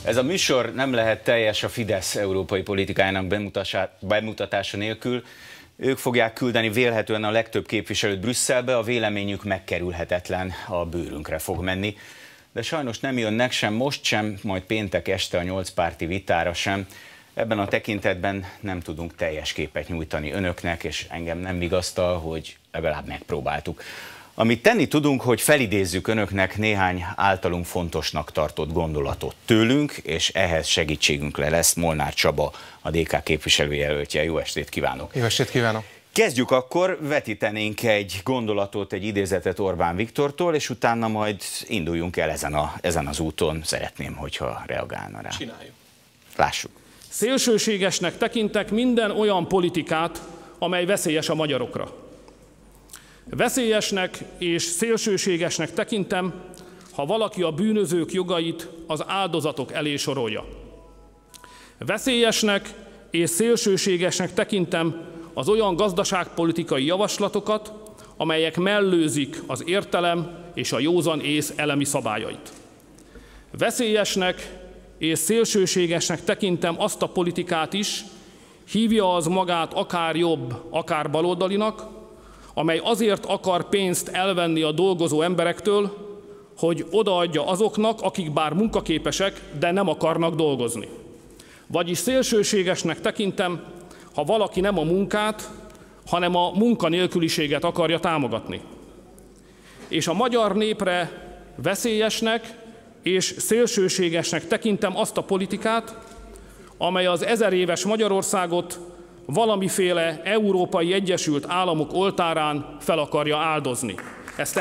Ez a műsor nem lehet teljes a Fidesz európai politikájának bemutatása nélkül. Ők fogják küldeni vélhetően a legtöbb képviselőt Brüsszelbe, a véleményük megkerülhetetlen, a bőrünkre fog menni. De sajnos nem jönnek sem most sem, majd péntek este a 8 párti vitára sem. Ebben a tekintetben nem tudunk teljes képet nyújtani önöknek, és engem nem vigasztal, hogy legalább megpróbáltuk. Amit tenni tudunk, hogy felidézzük önöknek néhány általunk fontosnak tartott gondolatot tőlünk, és ehhez segítségünkre lesz Molnár Csaba, a DK képviselőjelöltje. Jó estét kívánok! Jó estét kívánok! Kezdjük akkor, vetítenénk egy gondolatot, egy idézetet Orbán Viktortól, és utána majd induljunk el ezen az úton. Szeretném, hogyha reagálna rá. Csináljuk. Lássuk. Szélsőségesnek tekintek minden olyan politikát, amely veszélyes a magyarokra. Veszélyesnek és szélsőségesnek tekintem, ha valaki a bűnözők jogait az áldozatok elé sorolja. Veszélyesnek és szélsőségesnek tekintem az olyan gazdaságpolitikai javaslatokat, amelyek mellőzik az értelem és a józan ész elemi szabályait. Veszélyesnek és szélsőségesnek tekintem azt a politikát is, hívja az magát akár jobb, akár baloldalinak, amely azért akar pénzt elvenni a dolgozó emberektől, hogy odaadja azoknak, akik bár munkaképesek, de nem akarnak dolgozni. Vagyis szélsőségesnek tekintem, ha valaki nem a munkát, hanem a munkanélküliséget akarja támogatni. És a magyar népre veszélyesnek és szélsőségesnek tekintem azt a politikát, amely az 1000 éves Magyarországot valamiféle Európai Egyesült Államok oltárán fel akarja áldozni. Ezt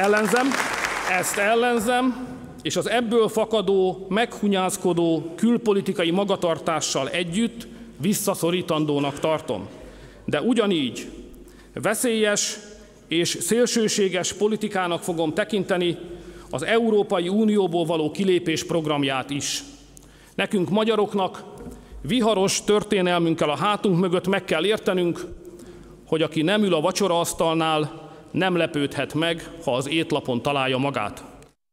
ellenzem, és az ebből fakadó, meghunyászkodó külpolitikai magatartással együtt visszaszorítandónak tartom. De ugyanígy veszélyes és szélsőséges politikának fogom tekinteni az Európai Unióból való kilépés programját is. Nekünk magyaroknak viharos történelmünkkel a hátunk mögött meg kell értenünk, hogy aki nem ül a vacsoraasztalnál, nem lepődhet meg, ha az étlapon találja magát.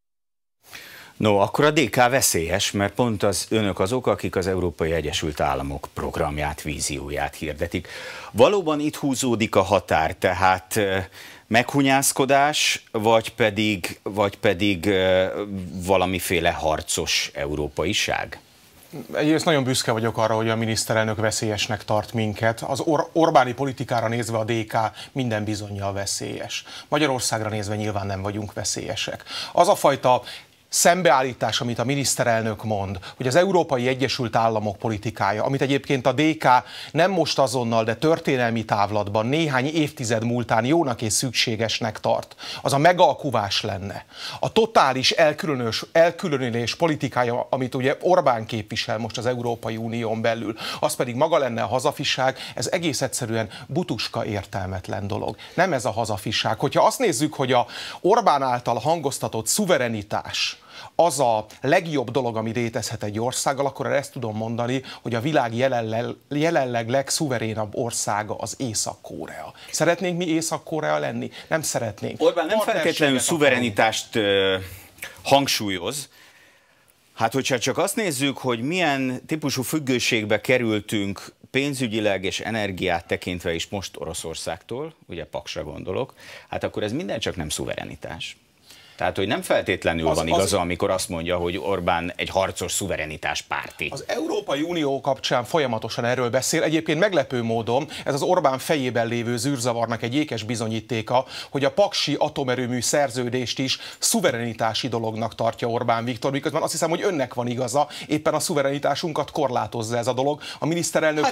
No, akkor a DK veszélyes, mert pont önök azok, akik az Európai Egyesült Államok programját, vízióját hirdetik. Valóban itt húzódik a határ, tehát meghunyászkodás, vagy pedig valamiféle harcos európaiság? Egyrészt nagyon büszke vagyok arra, hogy a miniszterelnök veszélyesnek tart minket. Az Orbáni politikára nézve a DK minden bizonnyal veszélyes. Magyarországra nézve nyilván nem vagyunk veszélyesek. Az a fajta szembeállítás, amit a miniszterelnök mond, hogy az Európai Egyesült Államok politikája, amit egyébként a DK nem most azonnal, de történelmi távlatban néhány évtized múltán jónak és szükségesnek tart, az a megalkuvás lenne. A totális elkülönülés politikája, amit ugye Orbán képvisel most az Európai Unión belül, az pedig maga lenne a hazafiság, ez egész egyszerűen butuska értelmetlen dolog. Nem ez a hazafiság. Hogyha azt nézzük, hogy a Orbán által hangoztatott szuverenitás az a legjobb dolog, ami létezhet egy országgal, akkor ezt tudom mondani, hogy a világ jelenleg legszuverénabb országa az Észak-Korea. Szeretnénk mi Észak-Korea lenni? Nem szeretnénk. Orbán nem feltétlenül szuverenitást hangsúlyoz. Hát, hogyha csak azt nézzük, hogy milyen típusú függőségbe kerültünk pénzügyileg és energiát tekintve is most Oroszországtól, ugye Paksra gondolok, hát akkor ez minden csak nem szuverenitás. Tehát, hogy nem feltétlenül van igaza, amikor azt mondja, hogy Orbán egy harcos szuverenitás párti. Az Európai Unió kapcsán folyamatosan erről beszél. Egyébként meglepő módon ez az Orbán fejében lévő zűrzavarnak egy ékes bizonyítéka, hogy a paksi atomerőmű szerződést is szuverenitási dolognak tartja Orbán Viktor, miközben azt hiszem, hogy önnek van igaza, éppen a szuverenitásunkat korlátozza ez a dolog. A miniszterelnök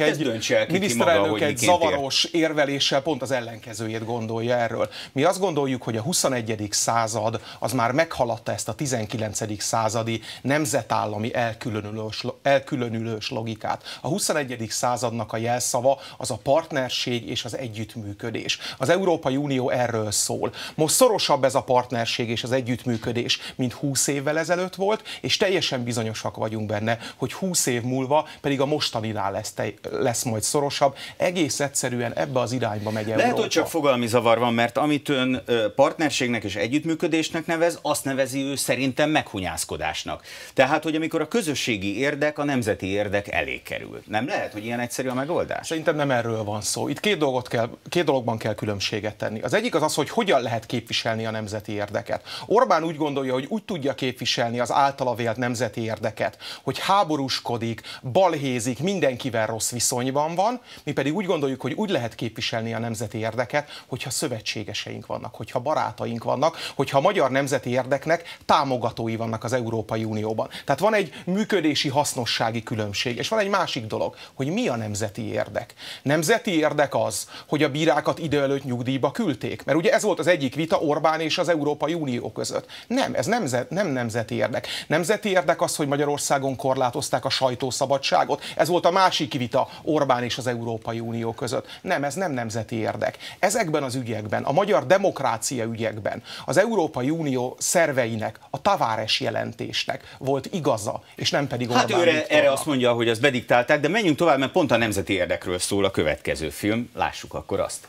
egy zavaros érveléssel pont az ellenkezőjét gondolja erről. Mi azt gondoljuk, hogy a 21. század az már meghaladta ezt a 19. századi nemzetállami elkülönülős logikát. A 21. századnak a jelszava az a partnerség és az együttműködés. Az Európai Unió erről szól. Most szorosabb ez a partnerség és az együttműködés, mint 20 évvel ezelőtt volt, és teljesen bizonyosak vagyunk benne, hogy 20 év múlva pedig a mostaninál lesz majd szorosabb. Egész egyszerűen ebbe az irányba megy Európa. Lehet, hogy csak fogalmi zavar van, mert amit ön partnerségnek és együttműködésnek nevez, azt nevezi ő szerintem meghunyászkodásnak. Tehát, hogy amikor a közösségi érdek a nemzeti érdek elé kerül. Nem lehet, hogy ilyen egyszerű a megoldás? Szerintem nem erről van szó. Itt két dologban kell különbséget tenni. Az egyik az, hogy hogyan lehet képviselni a nemzeti érdeket. Orbán úgy gondolja, hogy úgy tudja képviselni az általa vélt nemzeti érdeket, hogy háborúskodik, balhézik, mindenkivel rossz viszonyban van, mi pedig úgy gondoljuk, hogy úgy lehet képviselni a nemzeti érdeket, hogyha szövetségeseink vannak, hogyha barátaink vannak, hogyha a magyar nemzeti érdeknek támogatói vannak az Európai Unióban. Tehát van egy működési hasznossági különbség, és van egy másik dolog, hogy mi a nemzeti érdek. Nemzeti érdek az, hogy a bírákat idő előtt nyugdíjba küldték, mert ugye ez volt az egyik vita Orbán és az Európai Unió között. Nem, ez nem nemzeti érdek. Nemzeti érdek az, hogy Magyarországon korlátozták a sajtószabadságot. Ez volt a másik vita Orbán és az Európai Unió között. Nem, ez nem nemzeti érdek. Ezekben az ügyekben, a magyar demokrácia ügyekben az Európai Unió szerveinek, a Tavares jelentésnek volt igaza, és nem pedig Orbán Viktornak. Hát ő erre azt mondja, hogy azt bediktálták, de menjünk tovább, mert pont a nemzeti érdekről szól a következő film. Lássuk akkor azt.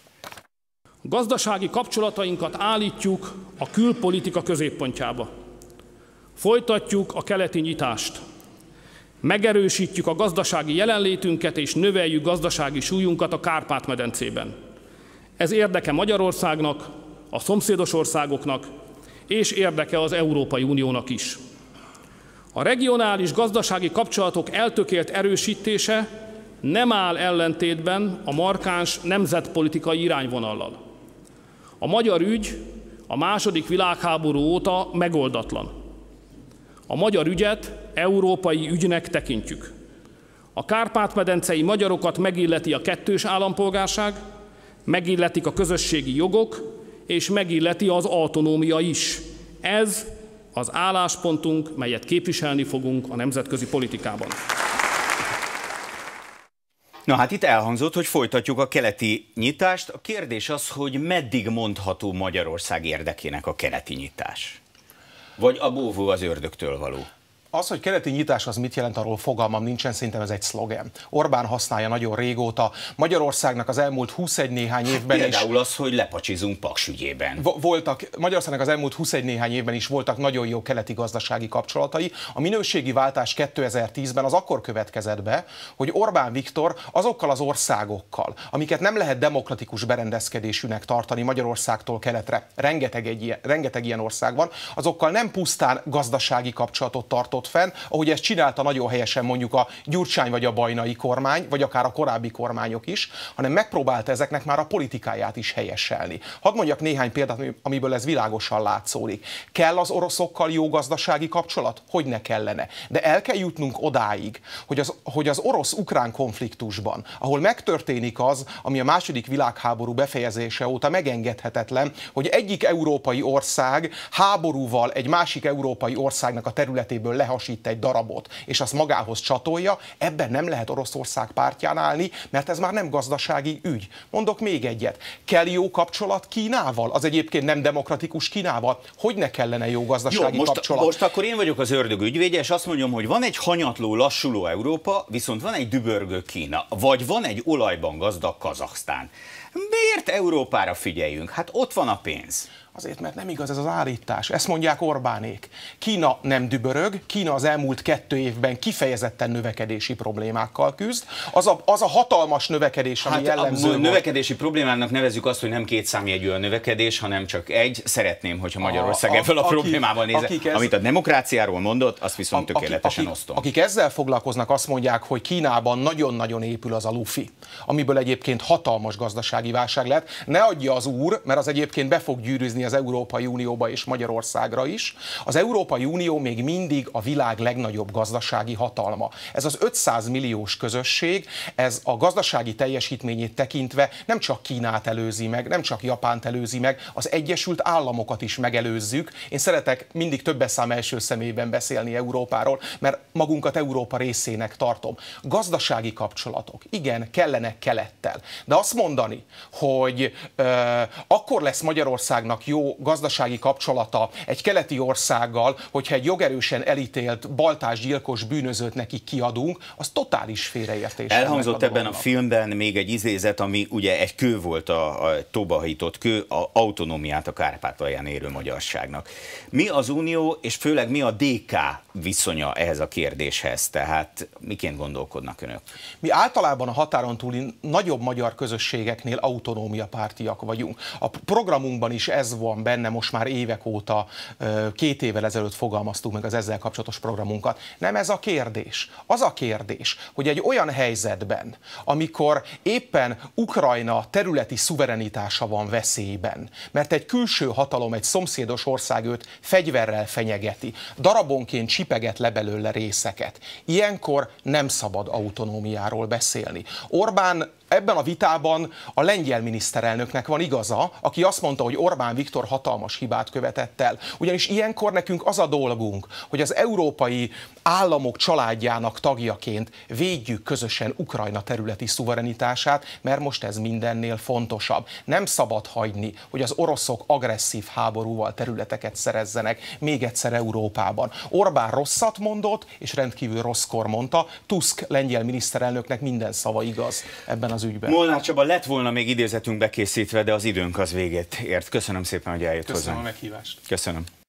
Gazdasági kapcsolatainkat állítjuk a külpolitika középpontjába. Folytatjuk a keleti nyitást. Megerősítjük a gazdasági jelenlétünket és növeljük gazdasági súlyunkat a Kárpát-medencében. Ez érdeke Magyarországnak, a szomszédos országoknak, és érdeke az Európai Uniónak is. A regionális gazdasági kapcsolatok eltökélt erősítése nem áll ellentétben a markáns nemzetpolitikai irányvonallal. A magyar ügy a második világháború óta megoldatlan. A magyar ügyet európai ügynek tekintjük. A kárpát-medencei magyarokat megilleti a kettős állampolgárság, megilletik a közösségi jogok, és megilleti az autonómia is. Ez az álláspontunk, melyet képviselni fogunk a nemzetközi politikában. Na hát itt elhangzott, hogy folytatjuk a keleti nyitást. A kérdés az, hogy meddig mondható Magyarország érdekének a keleti nyitás? Vagy a búvó az ördögtől való? Az, hogy keleti nyitás az mit jelent, arról fogalmam nincsen, szerintem ez egy szlogen. Orbán használja nagyon régóta. Magyarországnak az elmúlt 21 néhány évben is... Például az, hogy lepacsizunk Paks ügyében. Magyarországnak az elmúlt 21 néhány évben is voltak nagyon jó keleti gazdasági kapcsolatai. A minőségi váltás 2010-ben az akkor következett be, hogy Orbán Viktor azokkal az országokkal, amiket nem lehet demokratikus berendezkedésűnek tartani Magyarországtól keletre, rengeteg ilyen ország van, azokkal nem pusztán gazdasági kapcsolatot tartott fenn, ahogy ezt csinálta nagyon helyesen mondjuk a Gyurcsány vagy a Bajnai kormány, vagy akár a korábbi kormányok is, hanem megpróbálta ezeknek már a politikáját is helyeselni. Hadd mondjak néhány példát, amiből ez világosan látszódik. Kell az oroszokkal jó gazdasági kapcsolat? Hogy ne kellene. De el kell jutnunk odáig, hogy az orosz-ukrán konfliktusban, ahol megtörténik az, ami a második világháború befejezése óta megengedhetetlen, hogy egyik európai ország háborúval egy másik európai országnak a területéből lehasít egy darabot, és azt magához csatolja, ebben nem lehet Oroszország pártján állni, mert ez már nem gazdasági ügy. Mondok még egyet. Kell jó kapcsolat Kínával? Az egyébként nem demokratikus Kínával? Hogy ne kellene jó gazdasági kapcsolat? Most akkor én vagyok az ördög ügyvédje, és azt mondom, hogy van egy hanyatló, lassuló Európa, viszont van egy dübörgő Kína, vagy van egy olajban gazdag Kazahsztán. Miért Európára figyeljünk? Hát ott van a pénz. Azért, mert nem igaz ez az állítás. Ezt mondják Orbánék. Kína nem dübörög, Kína az elmúlt 2 évben kifejezetten növekedési problémákkal küzd. Az a hatalmas növekedés, ami jellemző volt. Növekedési problémának nevezzük azt, hogy nem 2 számjegyű a növekedés, hanem csak egy. Szeretném, hogyha Magyarország ebből a problémával nézze. Amit a demokráciáról mondott, azt viszont tökéletesen osztom. Akik ezzel foglalkoznak, azt mondják, hogy Kínában nagyon-nagyon épül az a lufi, amiből egyébként hatalmas gazdasági válság lett. Ne adja az úr, mert az egyébként be fog gyűrűzni az Európai Unióba és Magyarországra is. Az Európai Unió még mindig a világ legnagyobb gazdasági hatalma. Ez az 500 milliós közösség, ez a gazdasági teljesítményét tekintve nem csak Kínát előzi meg, nem csak Japánt előzi meg, az Egyesült Államokat is megelőzzük. Én szeretek mindig többes szám első személyben beszélni Európáról, mert magunkat Európa részének tartom. Gazdasági kapcsolatok, igen, kellenek kelettel. De azt mondani, hogy akkor lesz Magyarországnak jó gazdasági kapcsolata egy keleti országgal, hogyha egy jogerősen elítélt baltásgyilkos bűnözőt nekik kiadunk, az totális félreértés. Elhangzott ebben a filmben még egy idézet, ami ugye egy kő volt, a tóba hajított kő, a autonómiát a Kárpátalján érő magyarságnak. Mi az Unió, és főleg mi a DK viszonya ehhez a kérdéshez? Tehát miként gondolkodnak önök? Mi általában a határon túli nagyobb magyar közösségeknél autonómiapártiak vagyunk. A programunkban is ez van benne, most már évek óta, 2 évvel ezelőtt fogalmaztuk meg az ezzel kapcsolatos programunkat. Nem ez a kérdés. Az a kérdés, hogy egy olyan helyzetben, amikor éppen Ukrajna területi szuverenitása van veszélyben, mert egy külső hatalom, egy szomszédos ország őt fegyverrel fenyegeti, darabonként csipeget le belőle részeket. Ilyenkor nem szabad autonómiáról beszélni. Orbán ebben a vitában a lengyel miniszterelnöknek van igaza, aki azt mondta, hogy Orbán Viktor hatalmas hibát követett el. Ugyanis ilyenkor nekünk az a dolgunk, hogy az európai államok családjának tagjaként védjük közösen Ukrajna területi szuverenitását, mert most ez mindennél fontosabb. Nem szabad hagyni, hogy az oroszok agresszív háborúval területeket szerezzenek még egyszer Európában. Orbán rosszat mondott, és rendkívül rosszkor mondta. Tusk lengyel miniszterelnöknek minden szava igaz ebben az ügyben. Molnár Csaba, lett volna még idézetünk bekészítve, de az időnk az végét ért. Köszönöm szépen, hogy eljött hozzánk. Köszönöm a meghívást. Köszönöm.